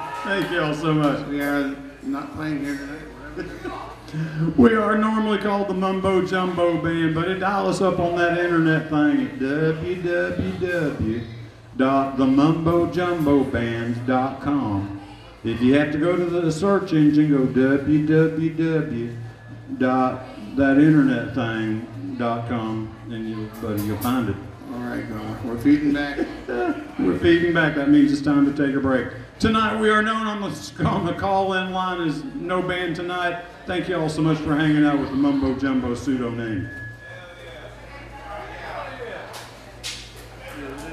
Thank you all so much. We are not playing here tonight. We are normally called the Mumbo Jumbo Band, but it dial us up on that internet thing at www.themumbojumbobands.com. If you have to go to the search engine, go www.thatinternetthing.com, and you'll find it. All right, we're feeding back. We're feeding back. That means it's time to take a break. Tonight we are known on the call-in line as No Band Tonight. Thank you all so much for hanging out with the Mumbo Jumbo pseudo name.